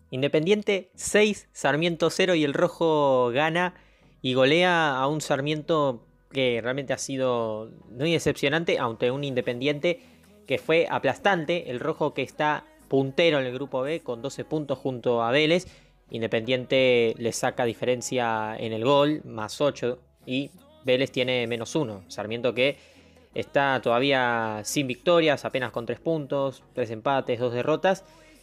Independiente 6, Sarmiento 0 y el rojo gana y golea a un Sarmiento que realmente ha sido muy decepcionante, aunque un Independiente que fue aplastante. El rojo que está puntero en el grupo B con 12 puntos junto a Vélez. Independiente le saca diferencia en el gol, más 8, y Vélez tiene menos 1. Sarmiento que está todavía sin victorias, apenas con 3 puntos, 3 empates, 2 derrotas.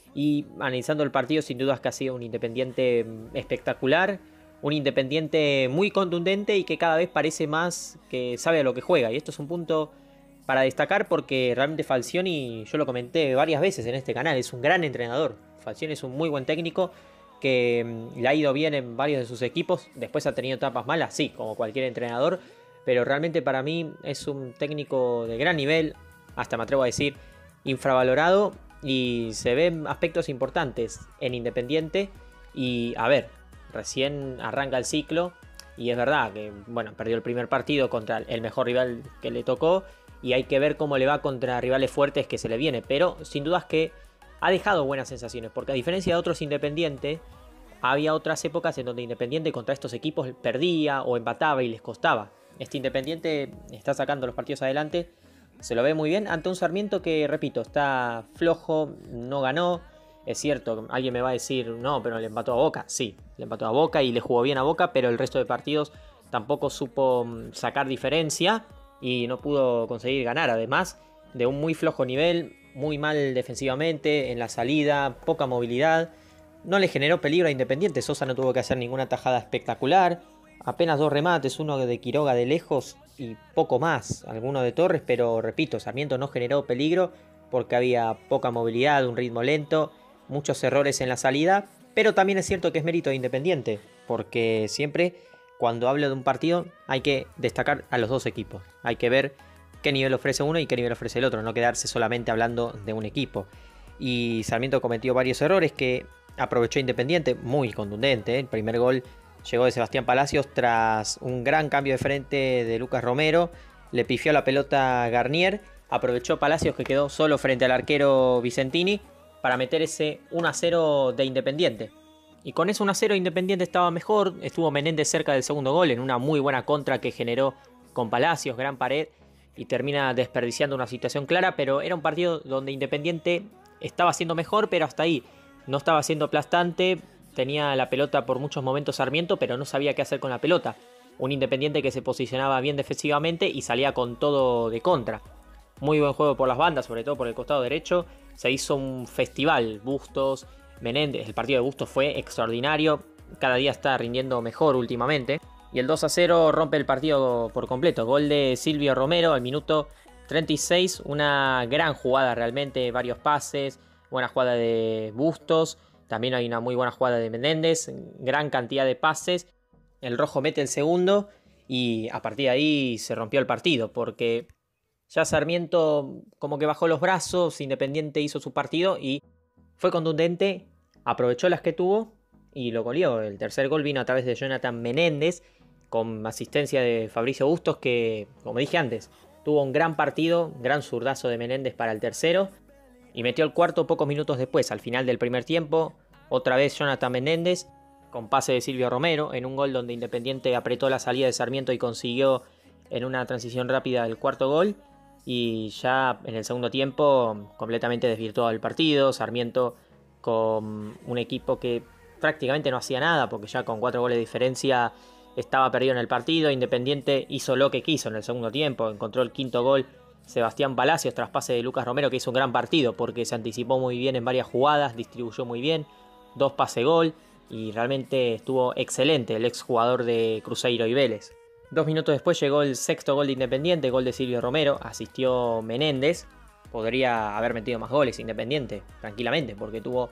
Y analizando el partido, sin dudas que ha sido un Independiente espectacular, un Independiente muy contundente y que cada vez parece más que sabe a lo que juega. Y esto es un punto para destacar porque realmente Falcioni, yo lo comenté varias veces en este canal, es un gran entrenador. Falcioni es un muy buen técnico que le ha ido bien en varios de sus equipos. Después ha tenido etapas malas, sí, como cualquier entrenador. Pero realmente para mí es un técnico de gran nivel, hasta me atrevo a decir infravalorado. Y se ven aspectos importantes en Independiente. Y a ver, recién arranca el ciclo. Y es verdad que, bueno, perdió el primer partido contra el mejor rival que le tocó. Y hay que ver cómo le va contra rivales fuertes que se le viene. Pero sin dudas que ha dejado buenas sensaciones. Porque a diferencia de otros Independiente, había otras épocas en donde Independiente contra estos equipos perdía o empataba y les costaba. Este Independiente está sacando los partidos adelante. Se lo ve muy bien ante un Sarmiento que, repito, está flojo, no ganó. Es cierto, alguien me va a decir, no, pero le empató a Boca. Sí, le empató a Boca y le jugó bien a Boca, pero el resto de partidos tampoco supo sacar diferencia y no pudo conseguir ganar. Además de un muy flojo nivel, muy mal defensivamente, en la salida, poca movilidad. No le generó peligro a Independiente. Sosa no tuvo que hacer ninguna tajada espectacular. Apenas 2 remates, uno de Quiroga de lejos y poco más, alguno de Torres, pero repito, Sarmiento no generó peligro porque había poca movilidad, un ritmo lento, muchos errores en la salida, pero también es cierto que es mérito de Independiente, porque siempre cuando hablo de un partido hay que destacar a los dos equipos, hay que ver qué nivel ofrece uno y qué nivel ofrece el otro, no quedarse solamente hablando de un equipo. Y Sarmiento cometió varios errores que aprovechó Independiente, muy contundente, el primer gol llegó de Sebastián Palacios tras un gran cambio de frente de Lucas Romero. Le pifió la pelota Garnier. Aprovechó Palacios que quedó solo frente al arquero Vicentini para meter ese 1-0 de Independiente. Y con ese 1-0 Independiente estaba mejor. Estuvo Menéndez cerca del segundo gol en una muy buena contra que generó con Palacios, gran pared. Y termina desperdiciando una situación clara. Pero era un partido donde Independiente estaba siendo mejor, pero hasta ahí. No estaba siendo aplastante. Tenía la pelota por muchos momentos Sarmiento, pero no sabía qué hacer con la pelota. Un Independiente que se posicionaba bien defensivamente y salía con todo de contra. Muy buen juego por las bandas, sobre todo por el costado derecho. Se hizo un festival. Bustos, Menéndez. El partido de Bustos fue extraordinario. Cada día está rindiendo mejor últimamente. Y el 2-0 rompe el partido por completo. Gol de Silvio Romero al minuto 36. Una gran jugada realmente. Varios pases. Buena jugada de Bustos. También hay una muy buena jugada de Menéndez, gran cantidad de pases. El rojo mete el segundo y a partir de ahí se rompió el partido porque ya Sarmiento como que bajó los brazos, Independiente hizo su partido y fue contundente, aprovechó las que tuvo y lo goleó. El tercer gol vino a través de Jonathan Menéndez con asistencia de Fabricio Bustos que, como dije antes, tuvo un gran partido, gran zurdazo de Menéndez para el tercero. Y metió el cuarto pocos minutos después, al final del primer tiempo. Otra vez Jonathan Menéndez, con pase de Silvio Romero, en un gol donde Independiente apretó la salida de Sarmiento y consiguió en una transición rápida el cuarto gol. Y ya en el segundo tiempo completamente desvirtuado el partido. Sarmiento con un equipo que prácticamente no hacía nada, porque ya con 4 goles de diferencia estaba perdido en el partido. Independiente hizo lo que quiso en el segundo tiempo, encontró el quinto gol Sebastián Palacios tras pase de Lucas Romero, que hizo un gran partido porque se anticipó muy bien en varias jugadas, distribuyó muy bien, 2 pase gol y realmente estuvo excelente el exjugador de Cruzeiro y Vélez. 2 minutos después llegó el sexto gol de Independiente, gol de Silvio Romero, asistió Menéndez. Podría haber metido más goles Independiente, tranquilamente, porque tuvo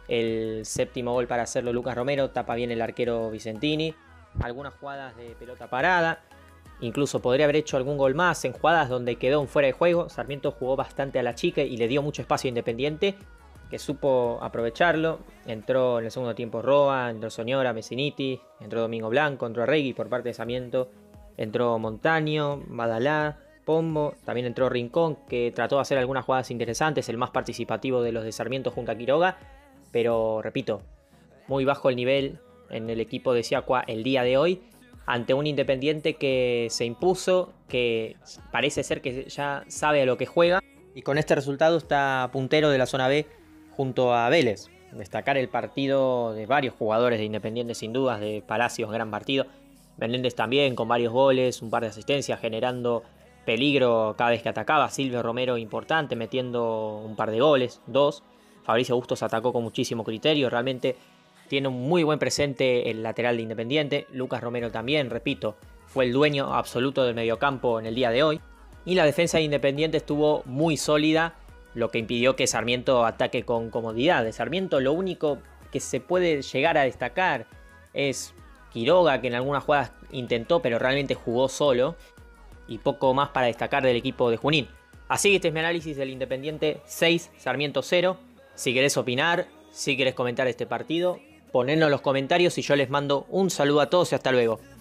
el séptimo gol para hacerlo Lucas Romero, tapa bien el arquero Vicentini, algunas jugadas de pelota parada. Incluso podría haber hecho algún gol más en jugadas donde quedó un fuera de juego. Sarmiento jugó bastante a la chica y le dio mucho espacio a Independiente, que supo aprovecharlo. Entró en el segundo tiempo Roa, entró Soñora, Messiniti, entró Domingo Blanco, entró Arregui por parte de Sarmiento, entró Montaño, Badalá, Pombo, también entró Rincón, que trató de hacer algunas jugadas interesantes, el más participativo de los de Sarmiento junto a Quiroga, pero repito, muy bajo el nivel en el equipo de Siacua el día de hoy, ante un Independiente que se impuso, que parece ser que ya sabe a lo que juega, y con este resultado está puntero de la zona B junto a Vélez. Destacar el partido de varios jugadores de Independiente sin dudas, de Palacios, gran partido. Menéndez también con varios goles, un par de asistencias, generando peligro cada vez que atacaba. Silvio Romero importante, metiendo un par de goles, 2. Fabricio Bustos atacó con muchísimo criterio, realmente tiene un muy buen presente el lateral de Independiente. Lucas Romero también, repito, fue el dueño absoluto del mediocampo en el día de hoy. Y la defensa de Independiente estuvo muy sólida, lo que impidió que Sarmiento ataque con comodidad. De Sarmiento lo único que se puede llegar a destacar es Quiroga, que en algunas jugadas intentó, pero realmente jugó solo. Y poco más para destacar del equipo de Junín. Así que este es mi análisis del Independiente 6, Sarmiento 0. Si querés opinar, si querés comentar este partido, ponedlo en los comentarios y yo les mando un saludo a todos y hasta luego.